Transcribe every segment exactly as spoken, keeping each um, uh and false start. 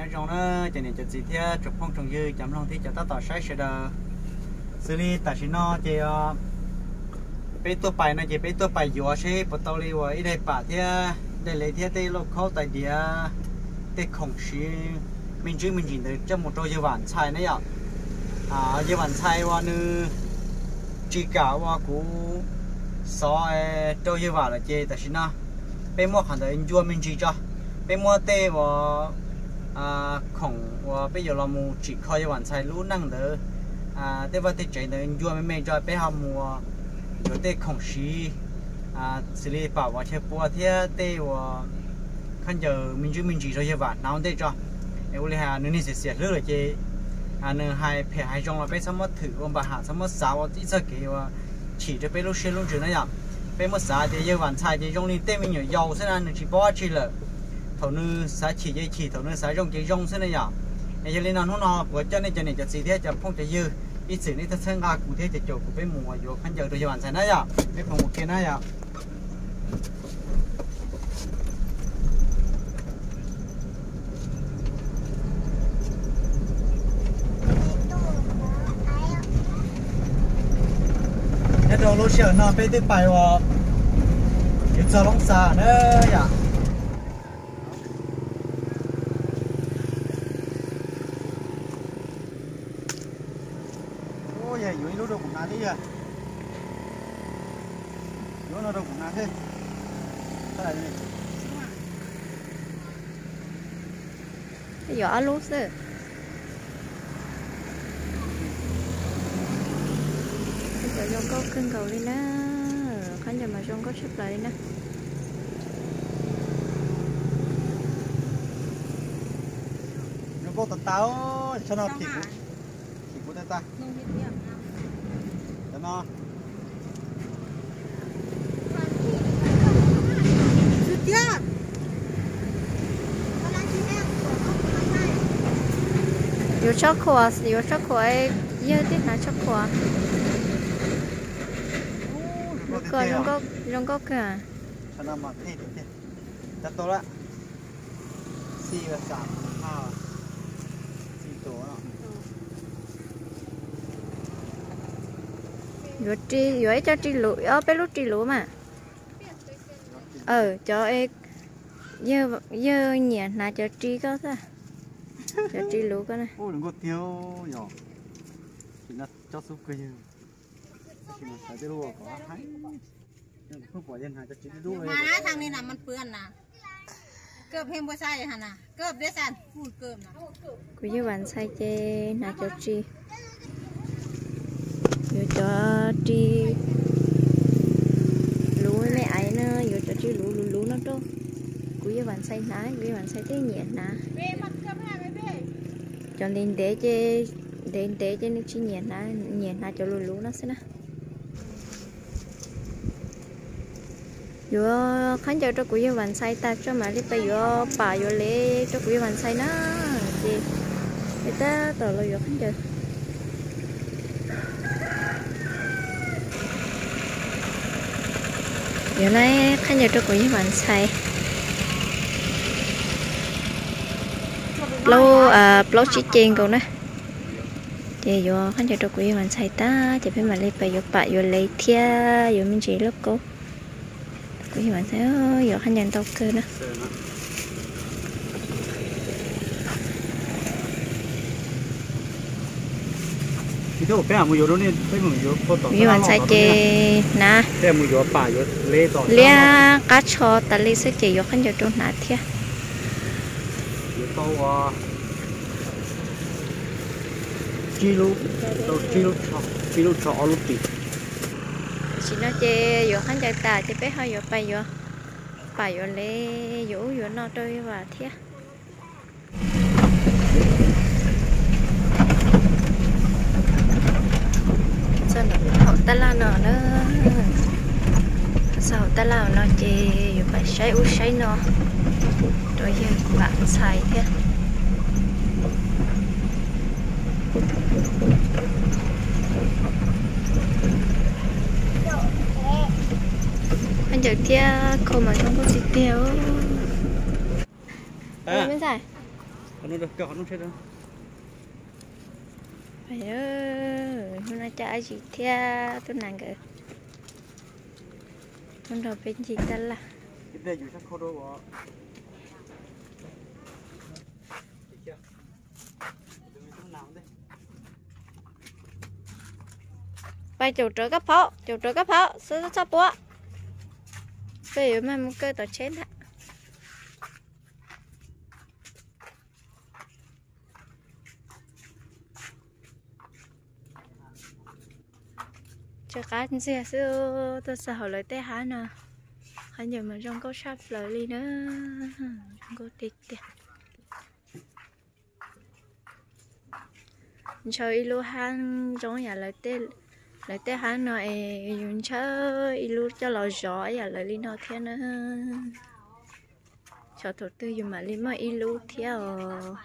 nhớ trong đó cho nên cho gì thế chụp phong trồng dư chấm long thì cho ta tỏ sai sẽ đờ xử lý tại vì nó chỉ béตัวไปนะจะbéตัวไปอยู่ใช่ปตอลีว่าอีได้ป่าที่ได้เลยที่ได้โลกเขาแต่เดียได้ของชีmình chỉ mình chỉ được trong một trò chơi ván菜那样啊chơi ván菜ว่านึchỉ cảว่ากูสอtrò chơi ván là chơiแต่สินะเป็นมั่วขันแต่ enjoy mình chỉ choเป็นมั่วเต้ว่าอ่าของว่าเป็นอยู่เรามูchỉคอยván菜รู้นั่งเด้ออ่าแต่ว่าที่ใจเด้อ enjoy ไม่ไม่จอยไปหามัว有的空隙啊，这里把我去播天对我看着民主民主这些话，然后对着，哎，我哩哈，你那是写热了些，啊，你还陪还中了被什么土，我把哈什么啥我一直给我起着被路线路就那样，被么啥的些晚菜的用的对面有腰身啊，你去包去了，头呢啥起就起，头呢啥用就用身那样，哎，这里那弄那我叫你叫你就直接就碰着油。ít sự này ta xem ra cụ thể để chỗ của bên mùa vô khán giờ tôi cho bạn xem đấy ạ bên phòng một kia đấy ạ cái đồ lô sờ nó bên tiếp bài vào cái giờ lông xà nữa ạอยู่นี่รู้ดูผมนาที่อะอยู่นี่ดูผมนาที่เท่าไหร่นี่ nhỏ lúa sơ giờ trong có cưng cầu đi nè khán giả mà trong có chụp lại đi nè nó có tao tao cho nó thịt thịt của ta nó 有烧烤啊，有烧烤哎，有点拿烧烤啊。có rong có rong có cả. Cho nó mà thế thế. Đã toละสี่กับสามห้าสี่ตัวเนาะ Rồi tri rồi cho tri lúa, ở bên lúc tri lúa mà. Ờ cho em giờ giờ nhẹ là cho tri có thôi. Cho tri lúa có này. Ôi đừng có tiêu nhỏ. Chỉ là cho số cây. Chỉ là phải tiêu lúa có hai. Nhưng không bỏ dân hai cho tri lúa. Mà nói thằng này làมันเปื้อนนะเกือบเห็นบ่ใช่หั่นน่ะเกือบได้สั่นพูดเกือบน่ะ Cứ như bạn sai chê là cho tri. Rồi cho tri lúa mấy ấy nữa, rồi cho tri lúa lúa lúa nó đâu. Cứ như bạn sai ná, cứ như bạn sai thế nhẹ ná. Cho nên để chê để để cho nên chỉ nhẹ ná nhẹ ná cho lúa lúa nó xem nè. Rồi khán giả cho cứ như bạn sai ta cho mà lấy tay vô bà vô lấy cho cứ như bạn sai nó gì. Để ta tờ lời vô khán giả. Giờ này khán giả cho cô với bạn xài lâu à lâu chỉ trên cầu nè thì giờ khán giả cho cô với bạn xài ta thì phải mà lấy bài vô bài vô lấy thia vô mình chỉ lớp cô cô với bạn xài giờ khán giả tao cơ nè Itu apa mu yo ni, apa mu yo foto. Vì bạn sai chê nè. Thế mu yo pa yo lê to. Lê cá chó ta lê sẽ chê yo khăn giờ trong nát thia. Yo to wa. Kilo, to kilo chó, kilo chó lúc tí. Chỉ nó chê yo khăn giờ ta chê bé hơi yo pa yo, pa yo lê yo yo nó chơi và thia. Họ ta la nó nữa sao ta la nó chỉ phải xây u xây nó rồi giờ bạn xài thế anh giờ kia không mà không có gì tiêu à. Bên xài Còn nó được cho nó chết đâu. Phải ơi, hôm nay cha chị theo tôi nàng kìa. Hôm đầu bên chị ta là. Cái đây dù chắc khó đâu bỏ. Bài chủ trở cấp phó, chủ trở cấp phó, sơ sơ sơ bố. Bây giờ mà một cơ tỏ chết hả. Cho cá gì à sư, tôi sợ hỏi lời tê hả nè. Hãy nhớ mà trong có sắp lời đi nữa. Trong có tịch tìa. Cho ilu han trong nhà lời tê lời tê hắn nói dùng chơi ilu cho lò gió nhà lời đi nó theo nữa. Cho thủ tư dùng mà đi mà ilu theo.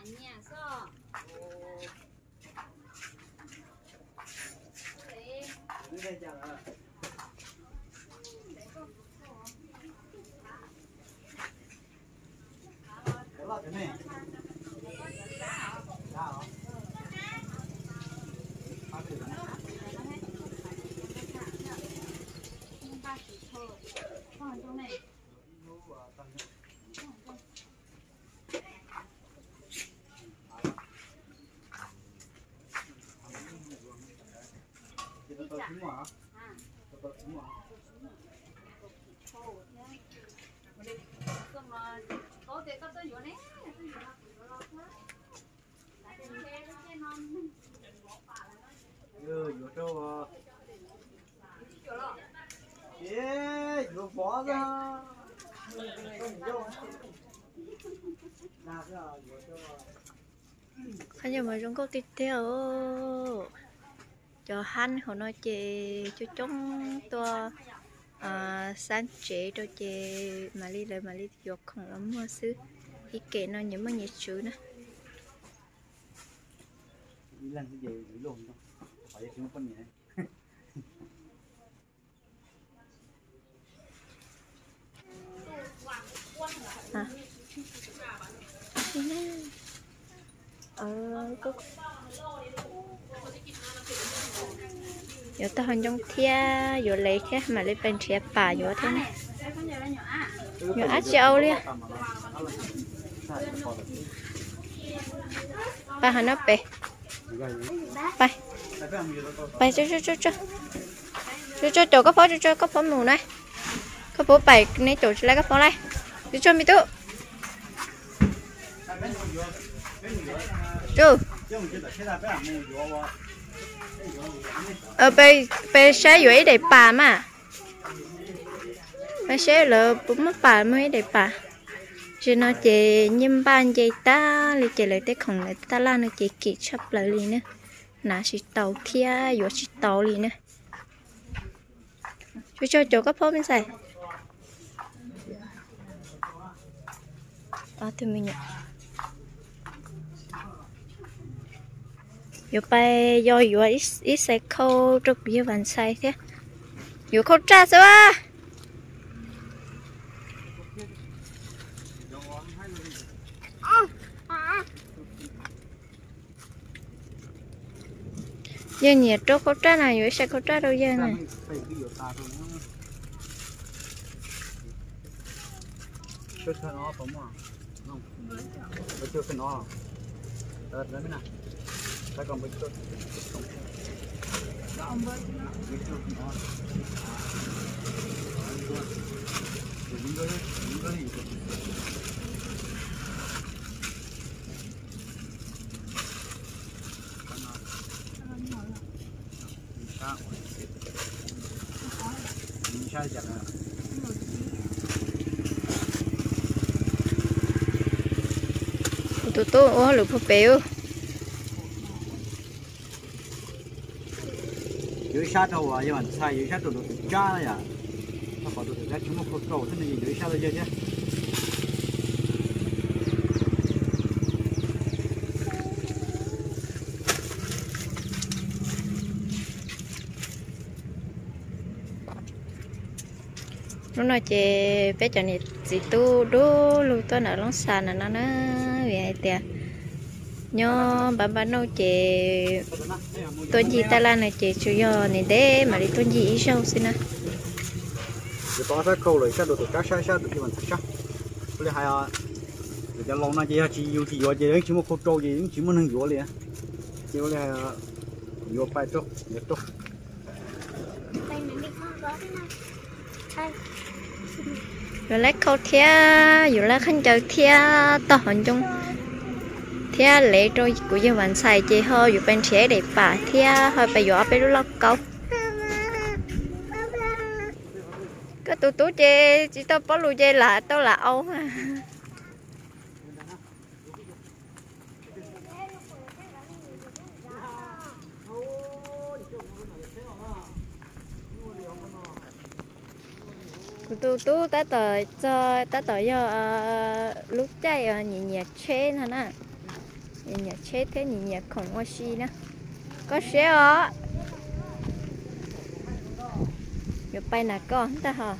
Ừ, vô cho ê, vô bỏ ra Bây giờ mà trong có tiếp theo cho hắn họ nói chê cho chúng tôi à, sáng chế cho chê mà đi lại mà đi dọc không lắm mà xứ thì kể nó những mà nhiệt chữ nữa đi lần cái gì đi luôn đâu phải chúng con nhỉ à ờ có giờ ta hình trong thia giờ lấy cái mà lấy bên chia bà giờ thế này giờ ác châu đi ba hắn nó bể bay bay cho cho cho cho cho cho chỗ có phó cho cho có phó mù này có phó bảy này chỗ lấy có phó này cho cho mi tu chú ờ bây bây sẽ dưới để bà mà bây sẽ là bún mất bà mới để bà chỉ nó chỉ nhâm ban chỉ ta li chỉ lấy tới không lấy ta la nó chỉ kỹ chấp lại li nữa nãy chỉ tàu thia rồi chỉ tàu li nữa cho cho chỗ các phô bên xài à thì mình yo bay yo yo ít ít sẽ khâu trục như bạn sai thế yo khâu tra sao à giờ nhiệt trục khâu tra này yo sẽ khâu tra đâu giờ này chưa cho nó tóm à không chưa cho nó đợt đấy nào ta còn mấy chút không mấy chút nó những cái những cái gì sao chặt à tụi tôi ô lục phô béo dưới sát đâu à, nhưng mà sai dưới sát đồ đồ cha này à, nó có đồ đồ chúng nó có cầu thế này dưới sát đây chứ. nó nói chị bé cho này chị tu đu lu tôi nở lông sàn là nó nó về tiệt nhớ bà bà nấu chè tuần gì ta la này chè chủ yếu này để mà đi tuần gì ít sâu xin à thì to sẽ câu rồi sẽ được cá sẽ sẽ được mình chắc bây hai à giờ lâu nay chỉ chỉ yêu chỉ yêu chỉ đến chỉ một câu trâu gì chỉ một thằng yêu liền chỉ bây giờ yêu bài trâu nhớ trâu rồi lấy câu thia rồi lấy khăn chờ thia to hơn chung thia lệ rồi của dân bạn xài chỉ hơi rồi bên trẻ để bà thia hơi bây giờ bây giờ lóc câu cái tụ tụ chê chỉ tao bỏ lùi chê là tao là âu ha tụ tụ ta tờ cho ta tờ cho lúc chạy nhẹ nhẹ chế hả nè nhẹ nhẹ chế thế nhẹ nhẹ không có gì nữa có xe ở rồi bay là con ta hả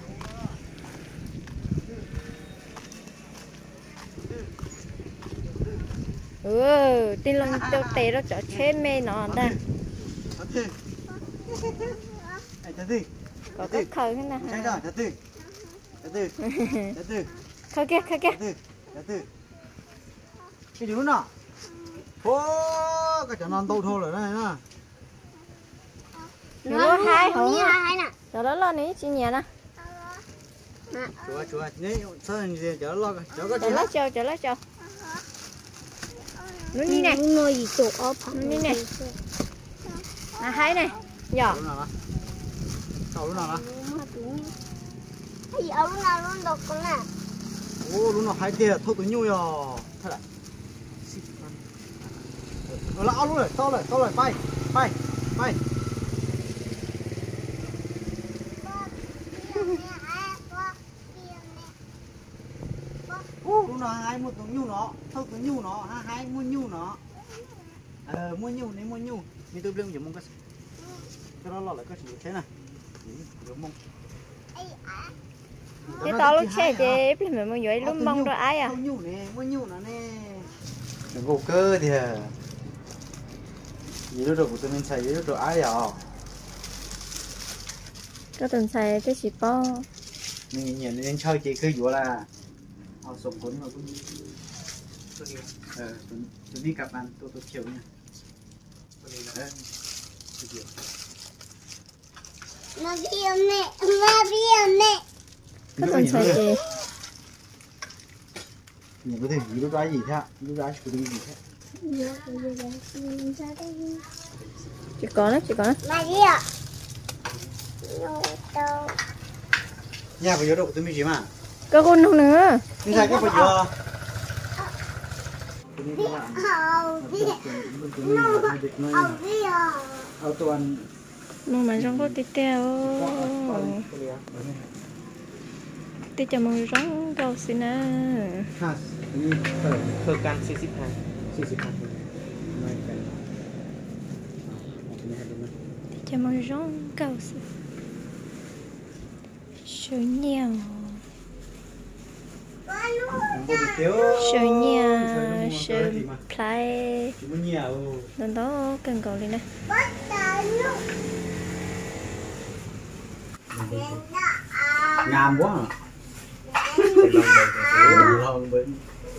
ừ tin lông tiêu tê đó cho chế mê nó ta có cái khơi thế nào hả khơi kia khơi kia cái gì nữa ô cái chả non đâu thôi rồi đây nè nó hai hổ cho đó lo ní chị nhà nè chúa chúa ní sao gì chở lo chở có chở lá châu chở lá châu nó như này nuôi gì tụ ốp như này à hai này giờ cậu lúc nào đó cái gì ông nào luôn độc con nè ô lúc nào hai kia thôi tụi nhu rồi thế này nó lão luôn rồi to rồi to rồi bay bay bay ô lúc nào hai một tụi nhu nó thôi tụi nhu nó hai mua nhu nó ờ mua nhu này mua nhu mình tôi lương chỉ mong cái cái đó là lại cái gì thế này mong cái to lúc xe chị bây giờ mọi người luôn mong rồi ai à mua nhu nè mua nhu nó nè gỗ cơ thì gì đó rồi của tụi mình xài gì đó rồi ai à cái tuần xài cái gì po mình nhìn lên chơi chị cứ vừa là ao sụp cuốn mà cũng ờ tôi đi cặp ăn tôi tôi chiều nha nó biếng nè nó biếng nè cái tuần xài chị nhìn có thể gì đó gì thế gì đó cái gì thế chị có đấy chị có đấy nhà bây giờ đâu tụi mình gì mà có con đâu nữa đi ra cái bây giờ ao tuần mà mà trong có tít teo tít cho mong rong câu xin à ha thơ can xí xích hai xí xích hai cho mong rong câu xin số nhiều số nhà số play lần đó cần cầu lên đây ngàm quá à lòng bên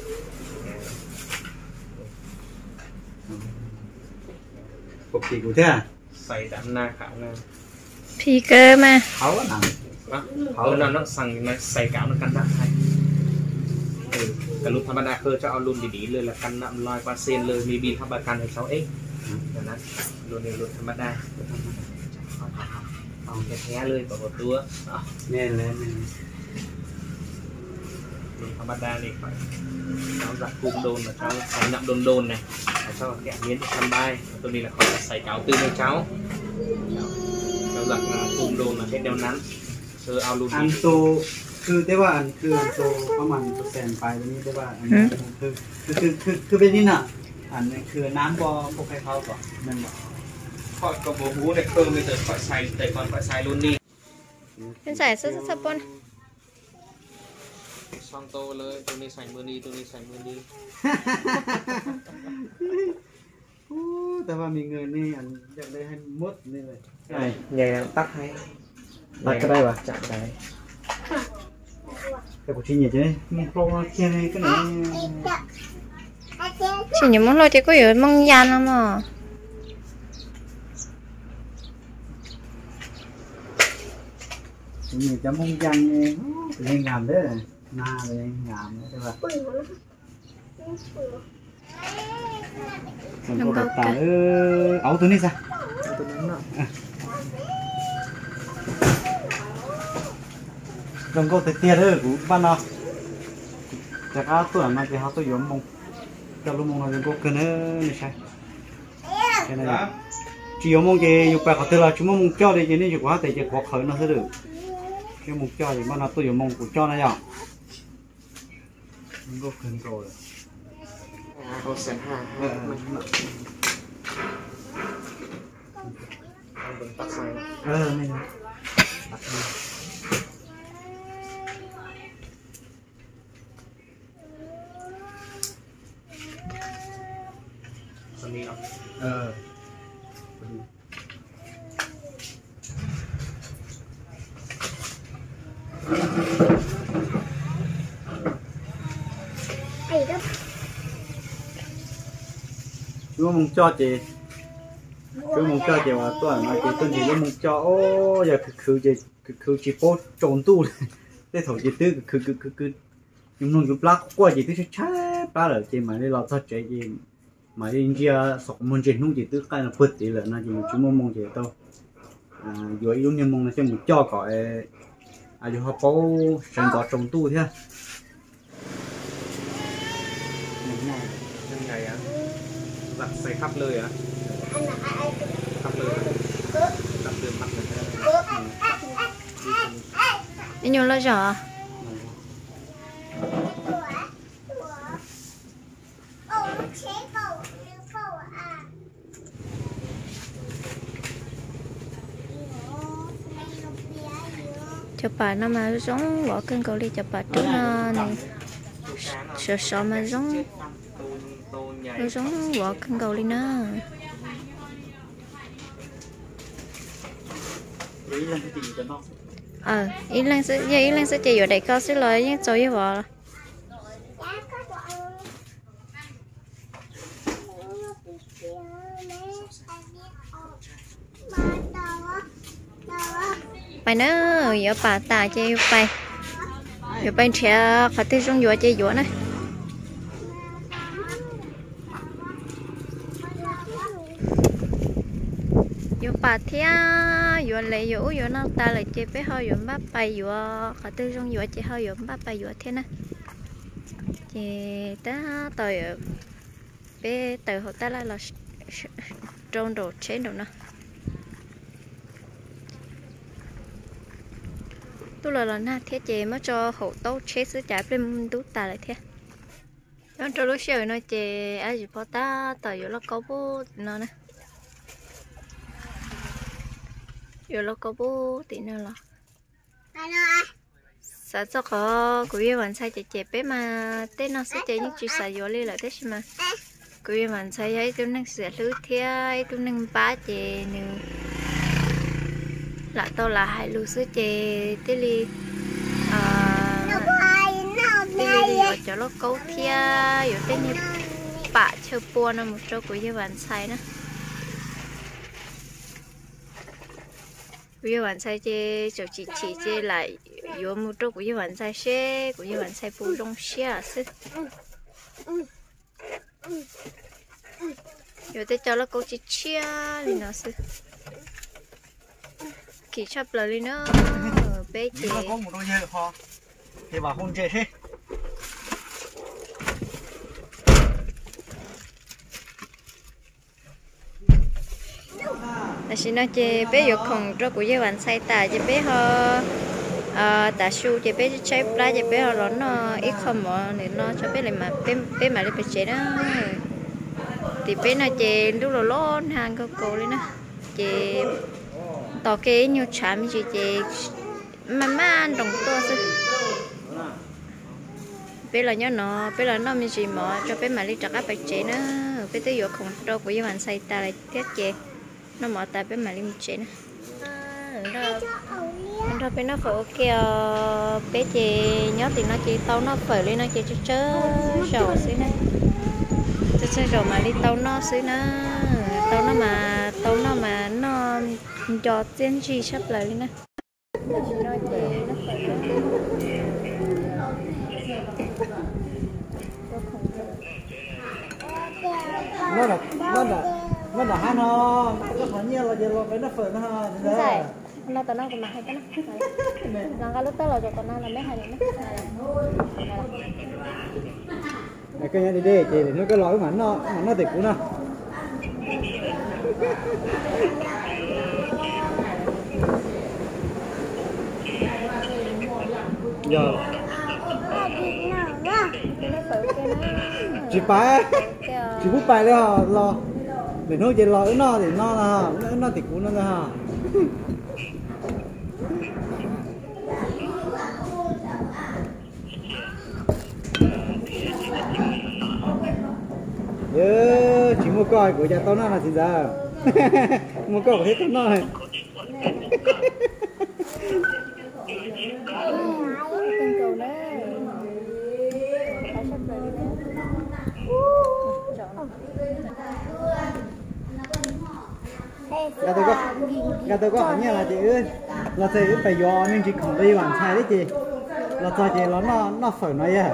cục gì của thế à xài đạn na khảo na phi cơ mà khó quá nặng họ nó nóสั่งnó xài cáo nó căn đạn hay cái lúc thằng bạn đã khơi cho ao luôn đi đi là căn nạm loi qua senเลยมีบินทำประกันให้เขาเองดังนั้นรุ่นนี้รุ่นธรรมดาเอาแท้ๆเลยบอกว่าตัวแน่เลยรุ่นธรรมดานี่เขาจับกุมโดนเขาใส่นำโดนโดนnàyเขาแกะเลี้ยงทำได้ตัวนี้làเขาใส่เกาตื้นให้เขาเขาจับกุมโดนให้แนวนั้นเธอเอารุ่นอันนี้โตคือได้ว่าอันคืออันโตประมาณเปอร์เซ็นต์ไปวันนี้ได้ว่าอันนี้คือคือคือคือคือเป็นนี่น่ะอันนี้คือน้ำบ่พวกใครเขาก่อนนั่นบ่ họ có bố bố này cơ bây giờ phải xài để còn phải xài luôn đi เป็นใส่เสื้อสปอน xong tôเลยตัวนี้ใส่มือดีตัวนี้ใส่มือดีแต่ว่ามีเงินนี่อันอยากได้ให้มดนี่เลย này nhảy tắt hay tắt cái đây và chạm cái cái của chị nhỉ chứ một lô kia này cái này chỉ những món lo chỉ có ở măng gian lắm mà nhiều chấm mông chanh lên làm đấy na lên làm đấy vậy Không có cả ấu tôi đi sao đừng có thể tiền nữa của ban nào chắc áo tôi mà cái áo tôi giống mông cho lúc mông nó đừng có cần nữa này sai cái này chỉ giống mông cái dục bạc họ tên là chúng mông cho đi cái này dục quá thì chỉ có khởi nó sẽ được cái mông cho thì ban nào tôi giống mông của cho nó nhở đừng có cần rồi có sẵn hàng tắt sai ờ này con đi không ờ chú mong cho chị chú mong cho chị mà tôi mà chị tôi chỉ mong cho ô giờ cứ chị cứ chị bố trộn tu cái thầu chị tư cứ cứ cứ cứ nhưng nó giúp lắc qua chị tư sẽ chết ba rồi chị mà đi lo thật chị chị mà đi kia sọc mong chị nung chị tư cái là phật chị là nó chỉ chú mong mong chị đâu à rồi yêu nhưng mong là cho một cho gọi à dù họ có sản có trồng tu thế chân ngày á giặt xây khắp nơi á khắp nơi khắp nơi mặt đi nhung lo giỏ chụp bà nó mà giống bỏ cân cầu đi chụp bà trước nó này sợ sợ mà giống nó giống bỏ cân cầu đi nó ờ ý lên sẽ giờ ý lên sẽ chỉ ở đây có sẽ lời nhưng rồi với vợ bài nó giờ bà ta chơi bài giờ bài trẻ phải tới trong giờ chơi giờ này giờ bà thia giờ lấy giờ giờ nó ta lại chơi bé hơi giờ bắt bài giờ phải tới trong giờ chơi hơi giờ bắt bài giờ thế này chơi ta tới bé tới họ ta lại là trong đồ chế đồ nè tôi là lần na thiết chế mà cho hậu tấu chế sứ trái bên tú ta lại thế trong cho lúc sau nó chế ai chỉ bỏ ta tại giờ nó có bố nó nè giờ nó có bố tí nữa là sao cho có của viên bạn sai chế chế bé mà tên nó sẽ chế những chuyện sai giờ lên lại thế mà của viên bạn sai ấy tôi năng sẽ lưới thế ấy tôi năng bá chế nữa là tôi là hai lưu sữa chè tí li à tí li ở chỗ nó câu thia ở trên như bạ chơi bùa nó một chỗ của các bạn xài nữa các bạn xài chè chỗ chỉ chỉ chè lại ở một chỗ của các bạn xài xe của các bạn xài bùa trong xe à sức rồi tới chỗ nó câu chỉ chia thì nó sức kỳ chấp lời nữa bé chị có một đôi dơ ho thì bảo hôn chơi thế là xin nói chị bé được không cho của các bạn say tà chị bé ho tà su chị bé chơi plá chị bé ho lớn nó ít không mà nên nó cho bé lại mà bé bé mà đi bé chế đó thì bé nói chị lúc là lớn hàng cô cô lên đó chị tao kể nhiều chạm gì chị mà má ăn đồng to chứ bây giờ nhớ nó bây giờ nó mình gì mà cho bé mà đi chặt các bạch chế nữa bây giờ không đâu của các bạn xây ta lại tiết chế nó mở ta bên mà lim chế nè rồi bên nó phải kia bé chị nhớ thì nó chỉ tao nó phải lên nó chỉ chớ chớ rồi xí này chớ chớ rồi mà đi tao nó xí nó tao nó mà tao nó mà nó cho tiên gì sắp lại lên nè nó chỉ nó phải nó là nó là nó là hai nó có phải nhiều là giờ lo cái nó phở nó ha đúng rồi nó tao nó còn mà hay cái nó nó cái lúc tới là cho tao nó là mấy hai điểm này cái này đi đi chị để nó cái lối mà nó mà nó tiệt của nó giờ chị phải chị bút bài đấy hả lo để nó chỉ lo nó thì nó là nó nó tiệt của nó là ha Dơ, chỉ mua coi của nhà tao nó là gì giờ mua coi của hết tao nó này gà tôi có gà tôi có như là chị ơi là chị phải do nên chị không đi hoàn sai đấy chị là cho chị nó nó nó phở nó vậy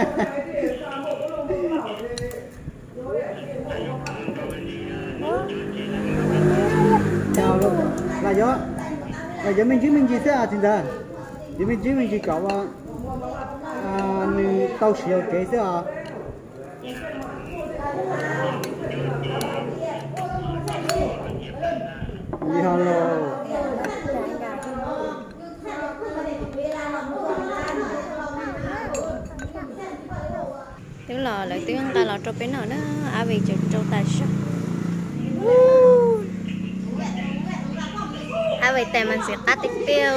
chào luôn là gió là gió mình chứ mình chỉ thế à chính ra chỉ mình chứ mình chỉ có à mình tàu xíu kế thế à đi hello tiếng lò lại tiếng ta lò cho bên nào đó à vì chụp trâu ta sắc à vậy tại mình sẽ tắt tiếng tiêu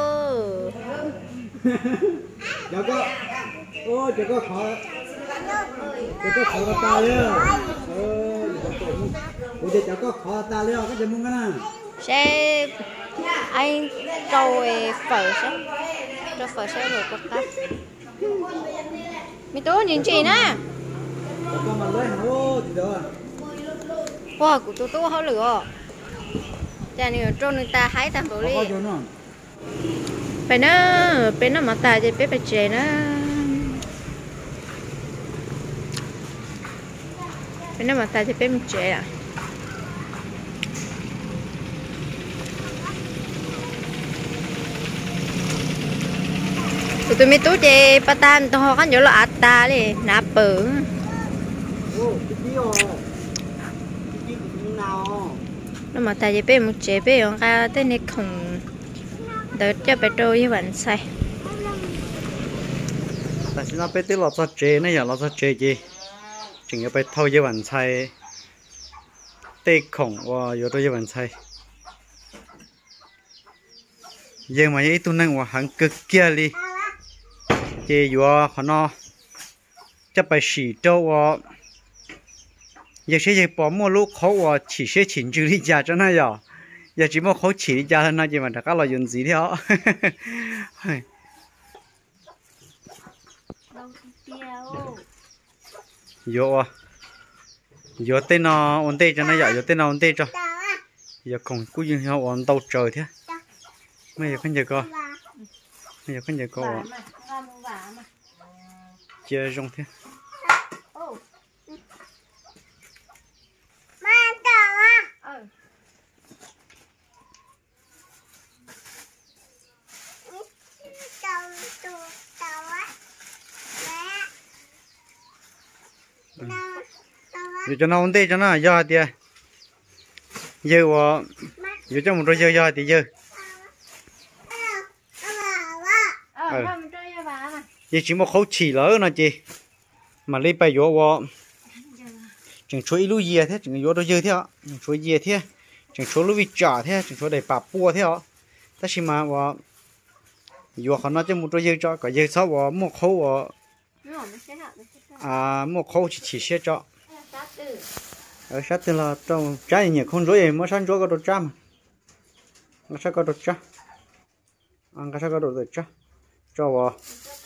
cháu có ô cháu có khó cháu có khó ta luôn ơ bây giờ cháu có khó ta luôn cái gì muốn cái nào sẽ anh trâu phở sẽ trâu phở sẽ rồi cột tắt mi tú nhìn chị nè con mà lấy ô thì đó wow của tôi tôi háo lửa chả nhiều trâu người ta hái ta phở đi phải nó phải nó mà ta thì phải phải chế nó phải nó mà ta thì phải mình chế à tụi tôi mới tú chế patan tôi họ nhớ là ata đi nạp bự nó mà ta chỉ biết một chế biết ông ca tên này không đỡ cho bé trôi như vậy sai tại sao nó biết tới lọt ra chế này giờ lọt ra chế gì chừng như bé thâu như vậy sai tê khổng và giờ tôi như vậy sai giờ mà cái tu năng và hàng cực kia đi chế vừa họ nó chấp bài xỉ trâu và giờ sẽ giờ bỏ mua lúc khó và chỉ sẽ chỉnh chữ đi ra cho nó giờ giờ chỉ mua khó chỉ đi ra thôi nó chỉ mà các loại dùng gì theo vô vô tên nó ổn định cho nó giờ vô tên nó ổn định cho giờ còn cứ như họ ổn tàu trời thế bây giờ con giờ co bây giờ con giờ co chơi rong thế giờ cho nó ổn định cho nó do thì giờ và giờ cho một đôi giờ do thì giờ giờ chỉ một khẩu chỉ lỡ nó chị mà lấy bài vô và chẳng chuối lúa dìa thế chẳng vô đôi giờ thế ạ chẳng chuối dìa thế chẳng chuối lúa vịt chả thế chẳng chuối đầy bạc bùa thế ạ tất nhiên mà và vô họ nói cho một đôi giờ cho cả giờ sau và một khẩu và à một khẩu chỉ chỉ xe cho ở sát từ là trong trái nhiều không rối mới sáng rối có đồ trăm nó sẽ có đồ trăm ăn cái sẽ có đồ đồ trăm cho vào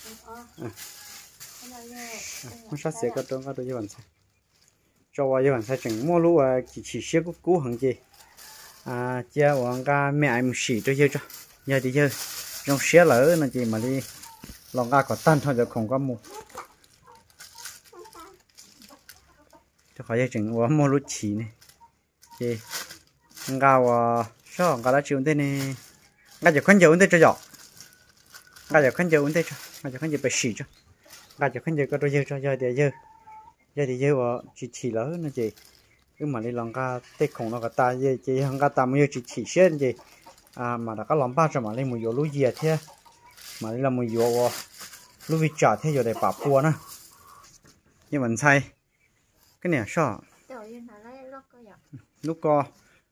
nó sát sẽ có trong cái đồ như vậy cho vào như vậy chừng mua lúa chỉ chỉ xếp cú cú hàng gì à chia vào cái mẹ em xỉ cho chơi cho giờ thì chơi trong xé lỡ là gì mà đi lòng ga có tan thôi rồi không có mua cho khỏi chừng vào mua lúa chỉ này gì ga vào sao ga đã chịu thế này ga chỉ khăn dầu thế cho dọ ga chỉ khăn dầu thế cho ga chỉ khăn dầu bị xỉ cho ga chỉ khăn dầu có đôi dưa cho giờ thì dưa giờ thì dưa vào chỉ chỉ lỡ là gì cứ mà đi lòng ga tết không nó có ta gì chỉ hàng ga ta mới chỉ chỉ xuyên gì à mà đã có lòng ba cho mà lên một vô lúa dìa thế mà đi làm một vô lúa vịt chả thế rồi để bảo cua nữa nhưng mình sai cái này sao lúc co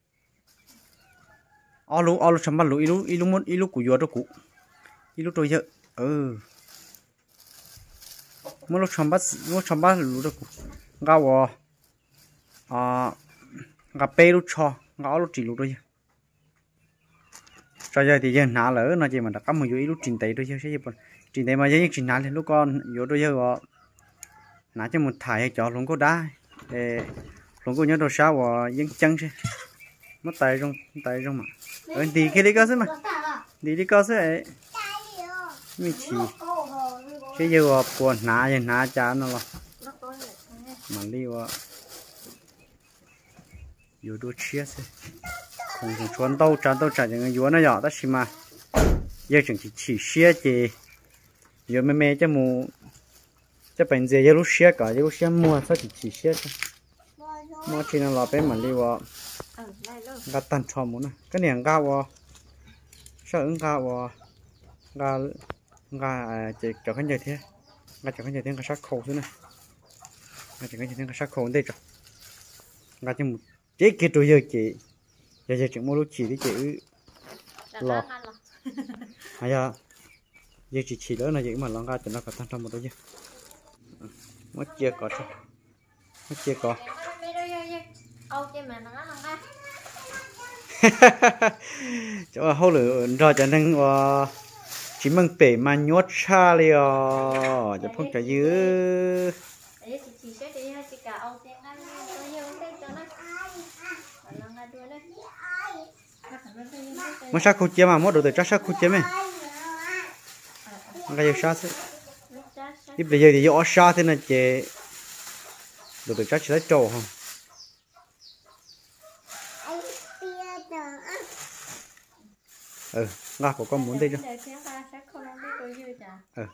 ở lúa ở lúa chấm bát lúa lúa lúa muốn lúa của vô đó cụ lúa tôi giờ ừ muốn lúa chấm bát lúa chấm bát lúa đó cụ gạo à gạo pe lúa cho gạo lúa chỉ lúa thôi cho giờ thì giờ nã lỡ nó chỉ mà đã cắm một dưới lúc trình tây đôi chứ chứ bọn trình tây mà dưới trình nã thì lúc con vô đôi giờ họ nã cho một thải hay cho luôn có đá để luôn có nhớ đồ sao và dân chân chứ mất tay trong tay trong mà ở đi cái đi cơ mà đi đi cơ ấy mình chỉ cái giờ của nã giờ nã cha nó là mà đi vào vô đôi chia chứ không không chuẩn đâu trả đâu trả những cái nó nhỏ đó xí mà giờ chẳng chỉ chỉ xé thì giờ mẹ mẹ cho mua cho bệnh gì giờ lúc xé cả giờ lúc xé mua sao chỉ chỉ xé thôi mua chỉ là lọp bên mà đi vào gạt tan chó muốn cái này gạo vào sao ứng gạo vào gạo gạo chỉ cho cái gì thế gạo cho cái gì thế cái sắc khô thế này gạo cho cái gì thế cái sắc khô đây rồi gạo cho một chế kia rồi giờ chị giờ giờ chuyện mua lúa chỉ đi chị lò hay à giờ chỉ chỉ đó là gì mà lòng ga cho nó cả trăm một đôi chứ mất chia có chứ mất chia có cho hậu lửa rồi cho nên chỉ mừng bể mà nhốt xa liền cho phong trả dữ mà sao không chia mà mất đồ từ chắc sao không chia mày cái gì sao thế thì bây giờ thì do sao thế này chị đồ từ chắc chỉ lấy trâu không ừ ngã của con muốn đây chưa ừ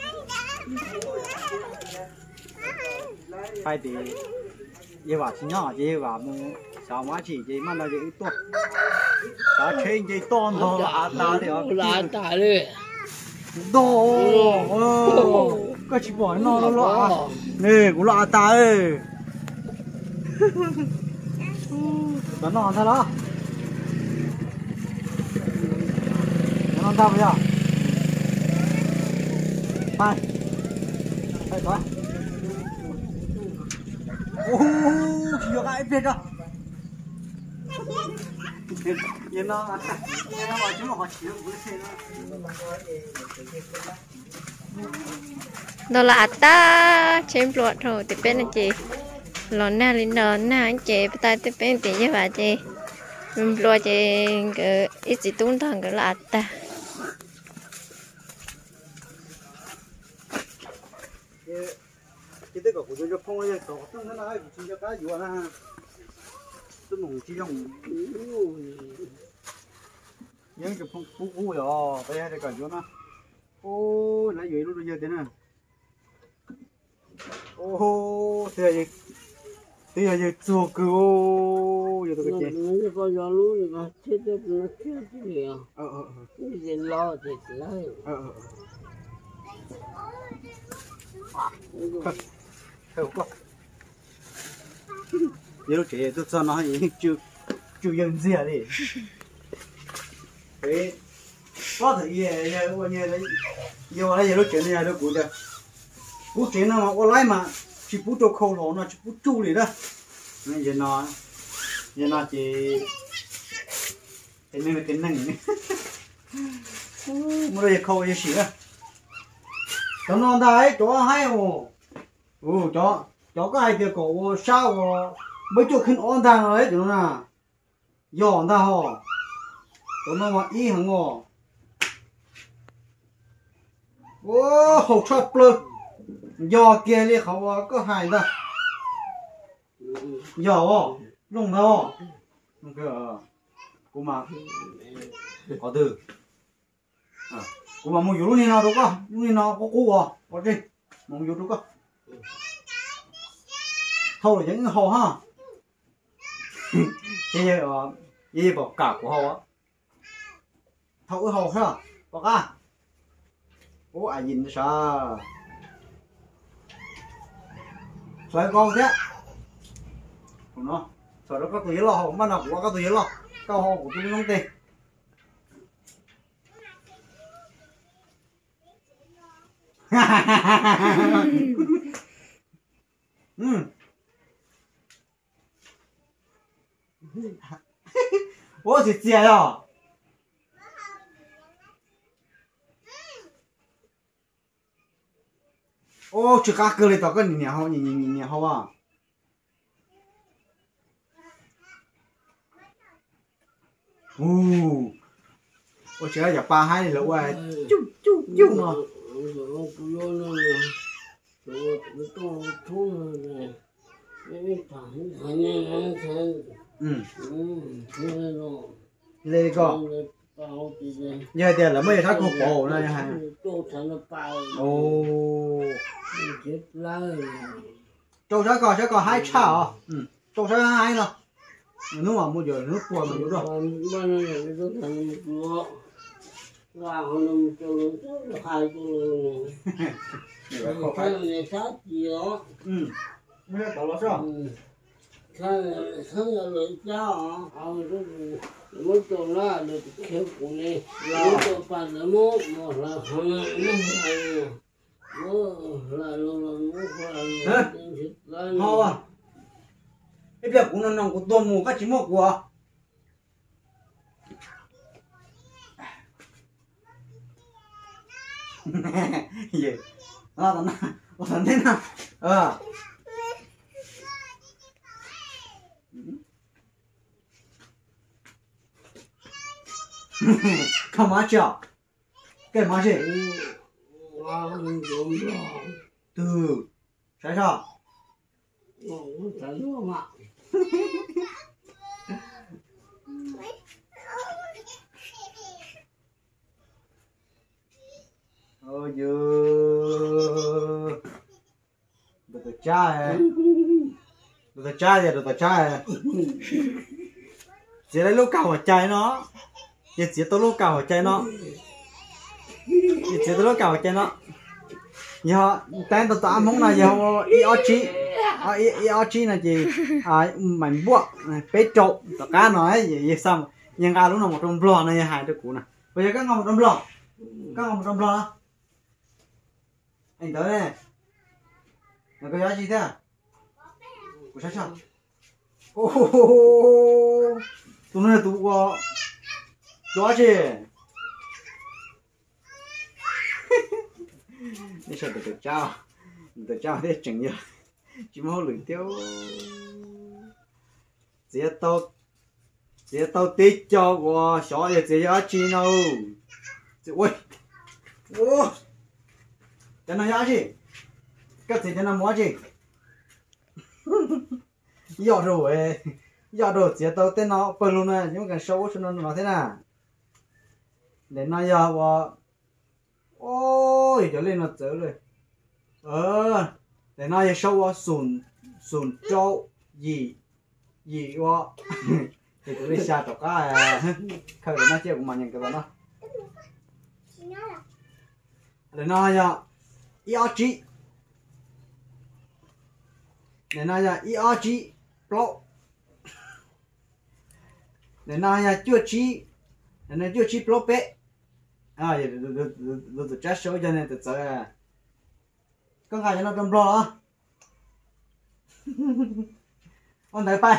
hai thì giờ vào chỉ nhỏ giờ vào mua sao mà chỉ chỉ mà nó chỉ to đã chơi chỉ to thôi à ta thì là ta đấy đồ cái chỉ bỏ nó nó lọ nè cũng lọ ta ơi nó nọ thôi đó nó ta bây giờ hai hai thôi ô chỉ có cái biết rồi yên nó yên nó vào chúng nó chỉ được cái đó là ta chém luộc rồi thì bên này chị lon na lên lon na anh chị ta thì bên thì như vậy chị mình luộc chị cái ít gì tung thằng cái là ta cái cái của tôi cho phong lên tổ tôi nó nói chỉ cho cá dùa na tôi mùng chỉ trong những cái phong phú phú rồi bây giờ cái dùa na ô lấy gì luôn bây giờ thế này ô thế này thế này chua cứu giờ tôi cái gì nó có gió lú thì nó chết chết nó chết gì à ờ ờ cái gì lo thì lấy ờ ờ không có giờ lúc trẻ tôi cho nó gì chưa chưa dân gì đi thế có thể gì giờ bao nhiêu đấy giờ là giờ lúc trẻ này lúc cũ rồi cũ trẻ nó mà có lái mà chỉ bút cho khâu lỗ nó chỉ bút chu đi đó nên giờ nó giờ nó chỉ cái này là cái nằng mua đây khâu cái gì á cho nó đấy cho hay ồ ồ cho cho cái hai cái cổ sao mấy chỗ khinh on thang rồi chúng nó giòn ta hồ chúng nó mà ý hằng ngò ô hộp sắp lơ giò kia điเขาcó hai ta giò lông đâu cái cô mà có từ à cô mà mua vô lúc nào đâu có lúc nào có cô à có gì mua vô đâu có thâu là những hồ ha cái gì à gì bảo cả của hồ á thâu cái hồ ha bảo cả ô ai nhìn sao xoay con thế nó sau đó có túi lọ không bắt đầu có cái túi lọ cao hồ của tôi không tiền ừ. Ủa gì gì à ô chỉ cá cơ này tao cái nhìn nhau nhìn nhìn nhìn nhau à ô ô chỉ là ba hai này là quay chú chú chú nó ừ đây có giờ tiền là mấy thằng cục bò này hả ồ châu sẽ có sẽ có hai chảo ừ châu sẽ hai rồi nếu mà mua giờ nước qua mà rồi là hôm cho hai cho cái này sát gì đó ừ bây giờ tao lo sao cái cái là cháu ông cái mỗi tuần là được khéo của này mỗi tuần phải là mỗi một là hôm nay mỗi ngày mỗi là luôn là mỗi là hao à cái việc của nó nòng của tôm mù các chỉ một của gì à tao nói tao thế nào à không má chợ cái má gì từ sai sao ôi dư được từ cha được từ cha gì được từ cha chỉ lấy lúc cào ở chai nó chỉ chỉ tôi lúc cào ở chai nó chỉ chỉ tôi lúc cào ở chai nó giờ tên tôi tao mong là giờ i o chi i o chi là gì à mảnh buộc bế trộn tất cả nói gì gì xong nhưng ai lúc nào một trong lò này hai đứa cũ nè bây giờ các ngọc một trong lò các ngọc một trong lò anh tới đây là cái giá gì thế à của sao sao ô tụi này tụi có đó chứ đi sao được trao được trao thế chẳng nhớ chỉ mau lưỡi tiêu chỉ tao chỉ tao tí cho của xóa thì chỉ giá chi đâu ôi ô cho nó giá gì cái gì cho nó mua gì giờ rồi giờ rồi chỉ tao tên nó phần luôn này nhưng cái số cho nó nó thế nào để nó giờ và ôi trở lên nó trở rồi ờ để nó giờ số sùn sùn trâu gì gì quá thì tụi đi xa tao cái khởi nó chơi cũng mà nhận cái đó để nó giờ e g để nó giờ e g pro để nó giờ chưa chi để nó chưa chi pro pe à vậy được được được được chắc số cho nên tự sợ có cái nó trong pro con thấy bay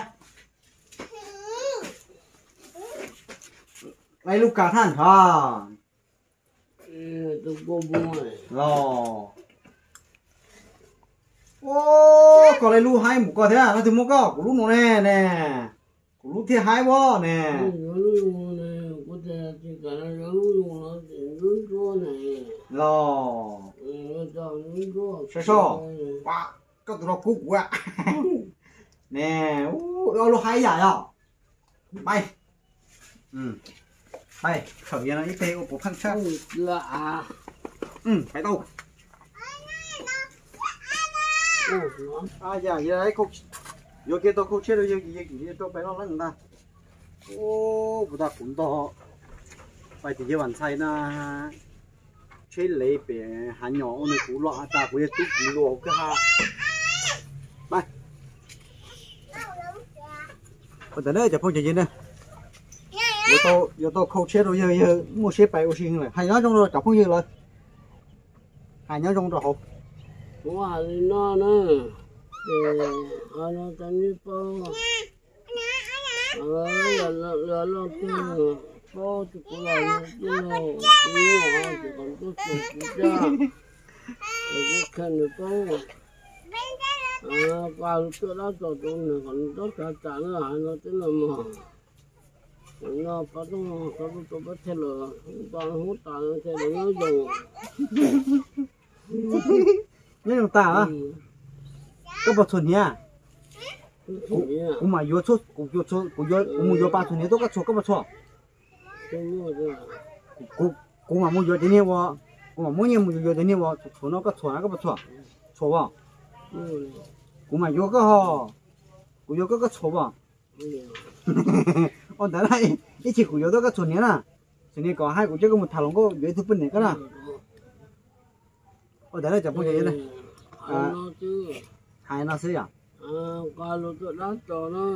lấy lúc cả than hả tôi có bùi lò ô còn lấy lúc hai một con thế à nó thì một con của lúc nó nè nè của lúc thế hai bó nè có thể chỉ cả là lúc nó chỉ nước chua này lò sao sao quá có tụi nó cúc quá nè ô lúc hai dài à bay ừ bay khởi ra nó ít tê của khăn sát là ừ phải đâu à dạ vậy đấy cô vô kia tôi cô chết rồi gì gì gì tôi phải lo lắng ta ô bữa ta cũng to phải thì giờ bạn say na chế lấy bể hà nhỏ này cũng lo ta cũng tút lo cái ha bay còn tới đây chả phong chuyện gì nữa giờ tôi giờ tôi không chết rồi giờ giờ mua xếp bài ô xin rồi hai nhớ trong rồi chả phong gì rồi hai nhớ trong rồi hộp quá nó nữa để nó tan đi po ờ là là là là cái po chụp lại cái nó cái nó chỉ còn tốt chụp ra cái khăn nữa po à vào chỗ đó chỗ chỗ này còn tốt cả cả nữa nó tên là mà nó có nó có tôi bắt theo là toàn hút toàn theo nó dùng nhớ chúng ta á có bao thuần nhá cũng mà vô số cũng vô số cũng vô cũng mua vô ba thuần nhá tôi có số có bao số cũng cũng mà mua vô thế này vợ cũng mà mua nhiều mua vô thế này vợ số nó có số nó có bao số số vợ cũng mà vô có ho cũng vô có có số vợ 어 나라 이 친구 여자가 좋냐? 저니까 하고 저거 뭐 다른 거 유튜브 내거나. 어 나라 잡고 얘네. à nó chứ hai nó xí à? à qua lô tôi đắt cho nó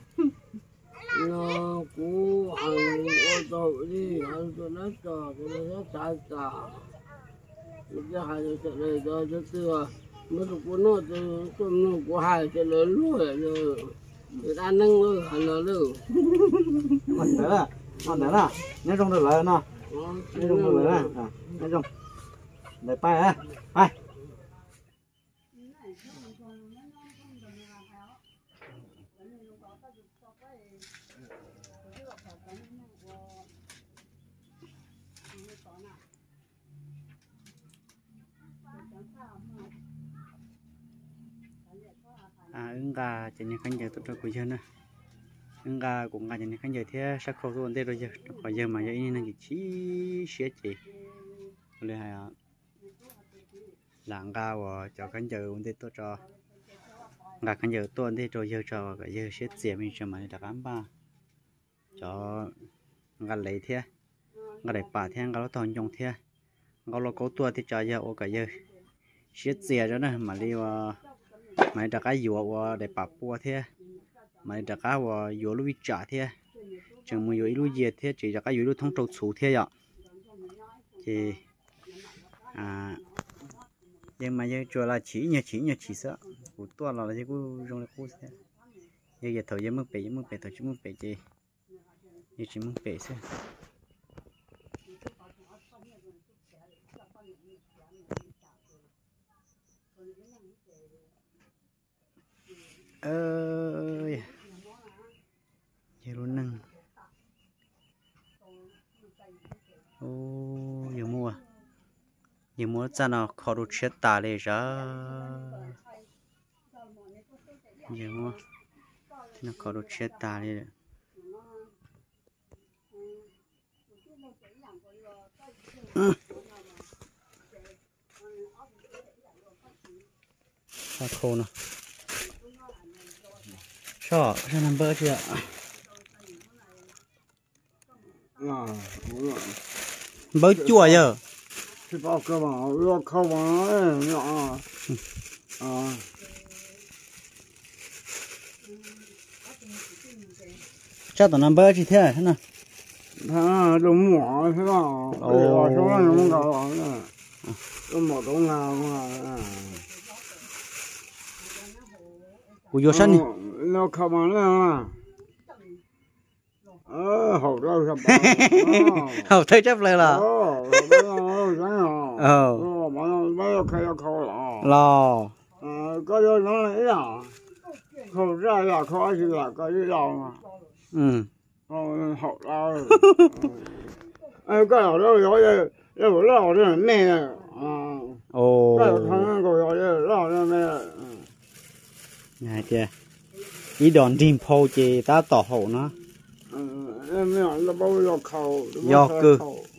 nó cú ăn ô tô đi ăn tôi đắt cho tôi nó chạy cả cái hai đứa chạy này cho cho tôi mới được của nó tôi tôi nó của hai cái lớn luôn rồi người ta nâng luôn hành nó luôn Ôi thế là, ôi thế là, nhớ trong được lời nó, nhớ trong được lời nè, nhớ trong, để bay á, bay. À ứng gà chỉ nên khán giả tốt cho quý dân nữa ứng gà cũng gà chỉ nên khán giả thế sắc khâu tôi đây rồi giờ bây giờ mà giờ ini năng chỉ xé chỉ lấy hay à làng gà và cho khán giả ổn định tốt cho gà khán giả tốt đây rồi giờ cho cái giờ xé chỉ mình cho mà đặc ăn ba cho gà lấy thế gà lấy bà thế gà nó toàn dùng thế gà nó có tua thì cho giờ ô cái giờ xé chỉ cho nó mà đi vào mày đặt cái dừa để bắp bùa thế mày đặt cái dừa lúa chả thế chẳng mua dừa lúa gì thế chỉ đặt cái dừa lúa thông trâu chủ thế ạ thì à nhưng mà giờ cho là chỉ nhà chỉ nhà chỉ sợ của tôi là cái cô trong cái cô thế giờ giờ thời gian mức bể mức bể thời gian mức bể gì giờ chỉ mức bể thế ơi giờ luôn nâng ô giờ mua giờ mua ra nào khó được chết ta lên ra giờ mua nó khó được chết ta lên sao khô nè sao sao nằm bơ chưa bơ chua giờ thì bao cơ bảo lo khâu vào nhỏ à sao tao nằm bơ chỉ thế thế nào à đúng mỏ thế nào ồ số nó không có nữa đúng mỏ đúng nào mà của vô sân nó không ăn nữa ờ hậu đâu sao bảo hậu thấy chấp lời là ờ ờ mà nó bây giờ khai khâu là lo ờ có vô nó lấy à khâu ra là khó gì là có gì đâu mà ừ ờ hậu đâu ờ cái nào đó rồi rồi rồi rồi rồi nè à ồ cái thằng rồi rồi rồi rồi nè này kìa ý đòn đinh phô chị ta tỏ hậu nó em nó bao giờ khâu do cơ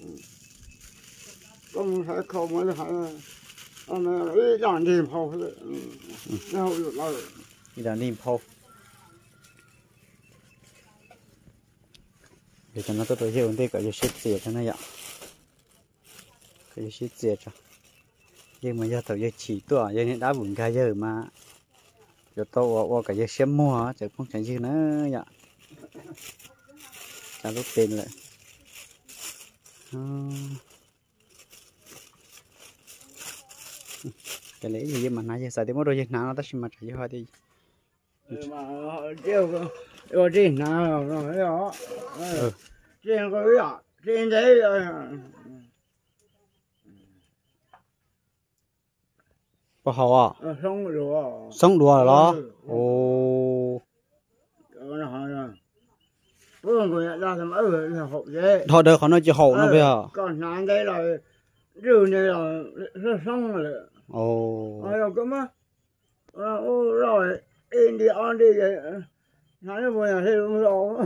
không phải khâu mới phải ông ý đòn đinh phô nó rồi ý đòn đinh phô để cho nó tốt tối hiệu thì có thể xếp dễ cho nó vậy có thể xếp dễ cho nhưng mà giờ tàu giờ chỉ tuổi giờ hiện đã buồn cái giờ mà giờ tàu ở cái giờ xem mua chứ không chẳng gì nữa vậy cho lúc tiền lại cái lấy gì mà nãy giờ xài thì mất đôi giờ nào nó ta xin mà trả cho thì mà chiều rồi trên nào rồi đó trên cái gì trên đấy có hậu à sống đùa sống đùa rồi đó ồ nó hỏi bữa người ra làm ở là hậu dễ thôi đời họ nói chỉ hậu nó bây giờ còn nãy đây là rượu này là rất sống rồi ồ rồi cơ mà rồi in đi on đi nói nó vừa thì không rõ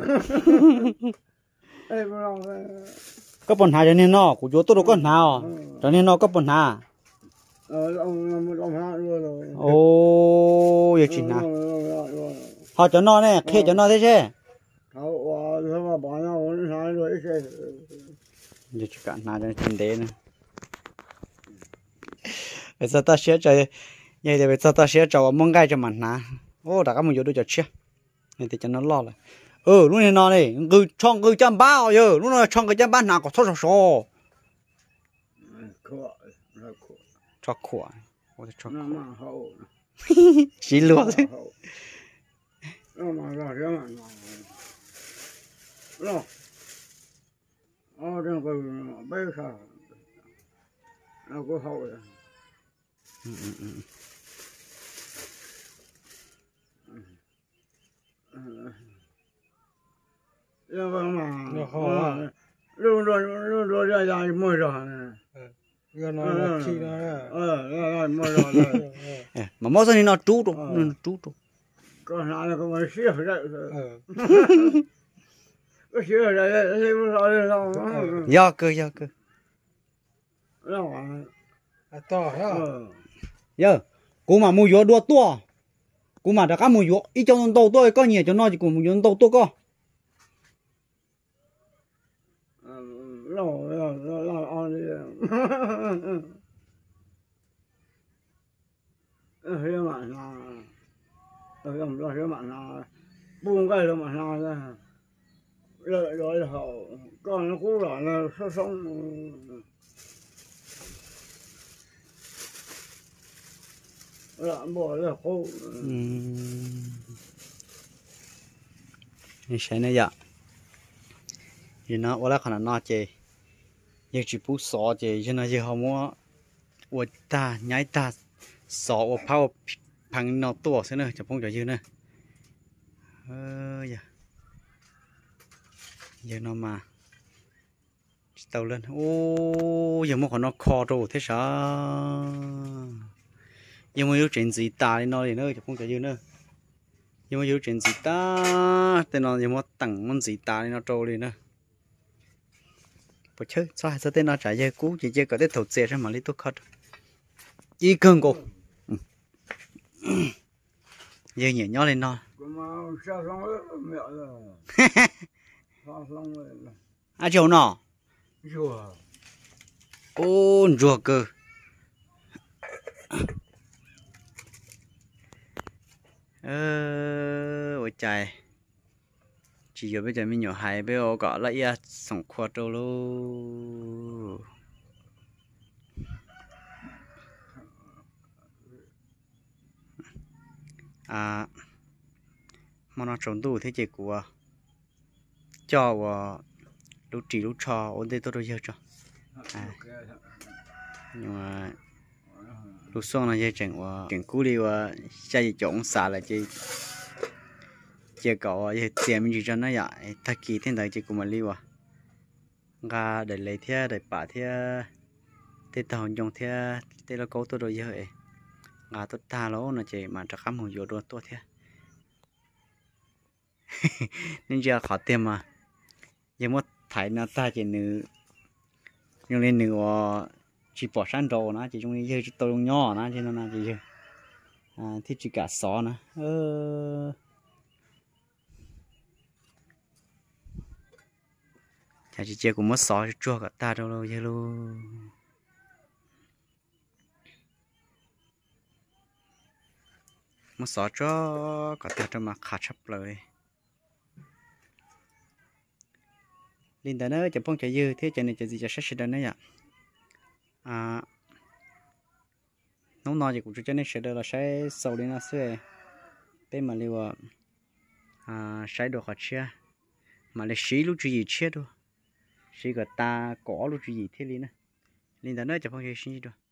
em không có bồn hà cho nên nó của chỗ tôi đâu có nào cho nên nó có bồn hà ờ ông ông hà rồi ồ giờ chuyện nào họ cho nó này khi cho nó thế chứ họ sao mà bỏ nhau nó nói rồi chứ giờ chỉ cả nào cho chuyện đấy nữa bây giờ ta sẽ chơi vậy thì bây giờ ta sẽ cho mong gai cho mình nè ô đã có một chỗ đôi cho chia này thì cho nó lo lại ừ lúc này nó này cứ trong cứ trăm bao giờ lúc này trong cái trăm bao nào có thoát số cho khỏe ôi cho nó mà hậu xí luôn nó mà rồi đó mà nó ở trong cái bây giờ nó có hậu rồi nhưng mà luôn luôn luôn luôn ra ra mới rồi giờ nó khi nó ờ rồi mới rồi mà mỗi lần nó trú rồi nó trú rồi còn lại là còn xíu rồi có xíu rồi thì rồi rồi do cơ do cơ rồi to ha giờ cô mà mua vô đua tua cô mà đã có mua vô ít trong tàu tôi có nhiều cho nó chỉ cùng mua vô tàu tôi có rồi rồi rồi rồi on đi thế mà là rồi rồi thế mà là buông cái rồi mà là ra rồi rồi hậu con nó cũng là là sống sống là bỏ là khô như thế này vậy thì nó ở là khả năng nó chơi giờ chỉ bút sọ chơi cho nó giờ họ mua ở ta nhảy ta sọ ở phao phẳng nó tua thế nữa chụp phong cho dư nữa ơ giờ giờ nó mà tàu lên ô giờ mua còn nó kho rồi thế sao giờ mua yếu chuyện gì ta đi nó đi nữa chụp phong cho dư nữa giờ mua yếu chuyện gì ta tên nó giờ mua tặng món gì ta đi nó trâu đi nữa bữa chứ sao hai tên nó trả giờ cũ chỉ chơi có cái thầu xe ra mà lấy thuốc khát y cơn cô giờ nhảy nhó lên nó à chỗ nó ô rùa cơ ơ ôi trời chỉ giờ bây giờ mình nhỏ hai bây giờ có lại à sống khoa trâu luôn à mà nó trồng đủ thế chỉ của cho và lúc chỉ lúc cho ổn định tôi đâu giờ cho à nhưng mà lúc xong là giờ chẳng và chẳng cú đi và chạy trộn xả là chỉ chỉ có giờ tiền mình chỉ cho nó vậy thật kỳ thiên đại chỉ của mình đi và ga để lấy theo để bả theo để tàu dùng theo để nó cố tôi đâu giờ ấy ga tôi ta lỗ nó chỉ mà chắc không hiểu được tôi theo nên giờ khó tìm mà giờ mất thấy nó ta chỉ nữ nhưng lên nữ chỉ bỏ sang đồ nó chỉ trong này giờ chỉ tôi nhỏ nó cho nên là chỉ giờ à thì chỉ cả xó nữa ơ chả chỉ chơi cũng mất xó chua cả ta đâu đâu giờ luôn mất xó cho cả ta cho mà khá chấp lời linh ta nữa chỉ phong chạy dư thế cho nên chỉ gì cho sách đó nữa ạ à nấu nồi thì cũng cho nên sẽ được là sẽ sầu lên là sẽ bên mà liều à sẽ được họ chia mà lấy xí lúc gì chia đâu xí cái ta có lúc gì thế linh nè linh ta nữa chỉ phong chạy xí đâu